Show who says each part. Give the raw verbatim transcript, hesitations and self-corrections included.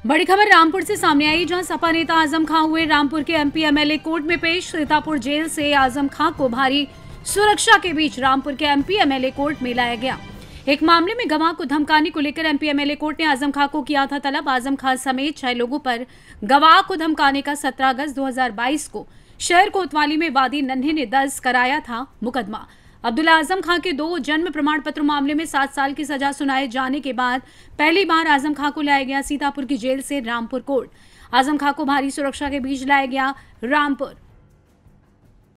Speaker 1: बड़ी खबर रामपुर से सामने आई, जहां सपा नेता आजम खां हुए रामपुर के एमपी एमएलए कोर्ट में पेश। सीतापुर जेल से आजम खां को भारी सुरक्षा के बीच रामपुर के एमपी एमएलए कोर्ट में लाया गया। एक मामले में गवाह को धमकाने को लेकर एमपी एमएलए कोर्ट ने आजम खां को किया था तलब। आजम खां समेत छह लोगों पर गवाह को धमकाने का सत्रह अगस्त दो हजार बाईस को शहर कोतवाली में वादी नन्हे ने दर्ज कराया था मुकदमा। अब्दुल्ला आजम खां के दो जन्म प्रमाण पत्र मामले में सात साल की सजा सुनाए जाने के बाद पहली बार आजम खां को लाया गया सीतापुर की जेल से रामपुर कोर्ट। आजम खां को भारी सुरक्षा के बीच लाया गया रामपुर।